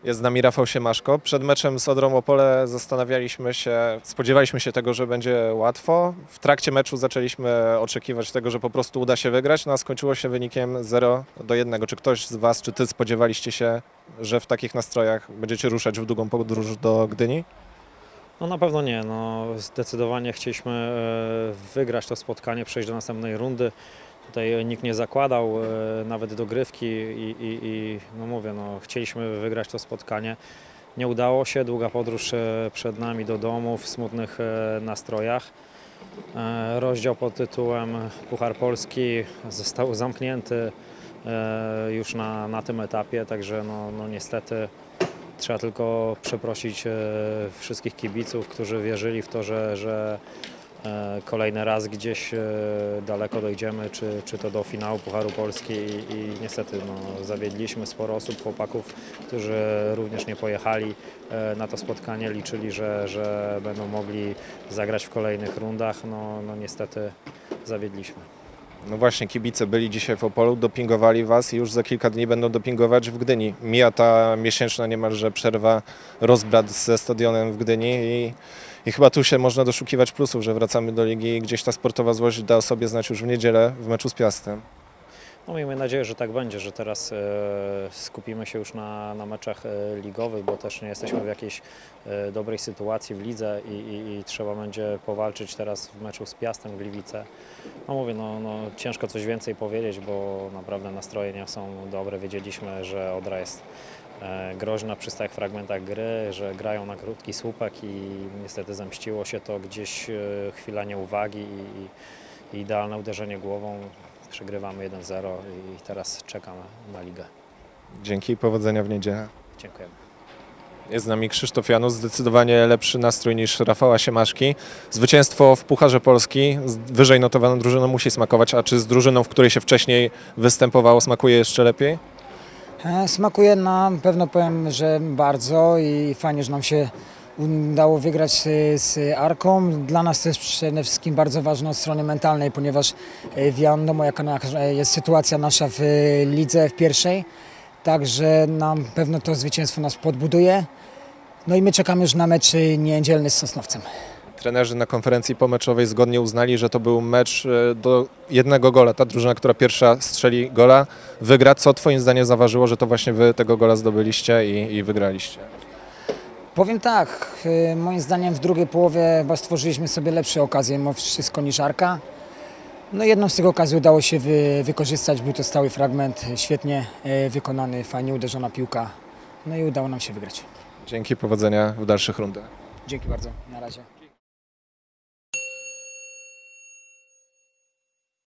Jest z nami Rafał Siemaszko. Przed meczem z Odrą Opole spodziewaliśmy się tego, że będzie łatwo. W trakcie meczu zaczęliśmy oczekiwać tego, że po prostu uda się wygrać, no a skończyło się wynikiem 0-1. Czy ktoś z Was, czy Ty spodziewaliście się, że w takich nastrojach będziecie ruszać w długą podróż do Gdyni? No na pewno nie. No, zdecydowanie chcieliśmy wygrać to spotkanie, przejść do następnej rundy. Tutaj nikt nie zakładał nawet dogrywki i no mówię, no, chcieliśmy wygrać to spotkanie. Nie udało się, długa podróż przed nami do domu w smutnych nastrojach. Rozdział pod tytułem Puchar Polski został zamknięty już na tym etapie, także no niestety trzeba tylko przeprosić wszystkich kibiców, którzy wierzyli w to, że kolejny raz gdzieś daleko dojdziemy, czy to do finału Pucharu Polski i niestety no, zawiedliśmy sporo osób, chłopaków, którzy również nie pojechali na to spotkanie, liczyli, że będą mogli zagrać w kolejnych rundach, no niestety zawiedliśmy. No właśnie, kibice byli dzisiaj w Opolu, dopingowali Was i już za kilka dni będą dopingować w Gdyni. Mija ta miesięczna niemalże przerwa, rozbrat ze stadionem w Gdyni i chyba tu się można doszukiwać plusów, że wracamy do ligi i gdzieś ta sportowa złość da o sobie znać już w niedzielę w meczu z Piastem. No miejmy nadzieję, że tak będzie, że teraz skupimy się już na meczach ligowych, bo też nie jesteśmy w jakiejś dobrej sytuacji w lidze i trzeba będzie powalczyć teraz w meczu z Piastem Gliwice. No mówię, no ciężko coś więcej powiedzieć, bo naprawdę nastroje nie są dobre. Wiedzieliśmy, że Odra jest groźna przy stałych fragmentach gry, że grają na krótki słupek i niestety zemściło się to gdzieś chwila nieuwagi i idealne uderzenie głową. Przegrywamy 1-0 i teraz czekamy na ligę. Dzięki i powodzenia w niedzielę. Dziękujemy. Jest z nami Krzysztof Janus, zdecydowanie lepszy nastrój niż Rafała Siemaszki. Zwycięstwo w Pucharze Polski z wyżej notowaną drużyną musi smakować, a czy z drużyną, w której się wcześniej występowało, smakuje jeszcze lepiej? Smakuje nam, pewno powiem, że bardzo i fajnie, że nam się udało wygrać z Arką. Dla nas to jest przede wszystkim bardzo ważne od strony mentalnej, ponieważ wiadomo jaka jest sytuacja nasza w lidze w pierwszej. Także nam pewno to zwycięstwo nas podbuduje. No i my czekamy już na mecz niedzielny z Sosnowcem. Trenerzy na konferencji pomeczowej zgodnie uznali, że to był mecz do jednego gola. Ta drużyna, która pierwsza strzeli gola, wygra. Co Twoim zdaniem zaważyło, że to właśnie Wy tego gola zdobyliście i wygraliście? Powiem tak, moim zdaniem w drugiej połowie chyba stworzyliśmy sobie lepsze okazje mimo wszystko niż Arka. No jedną z tych okazji udało się wykorzystać, był to stały fragment, świetnie wykonany, fajnie uderzona piłka. No i udało nam się wygrać. Dzięki, powodzenia w dalszych rundach. Dzięki bardzo, na razie.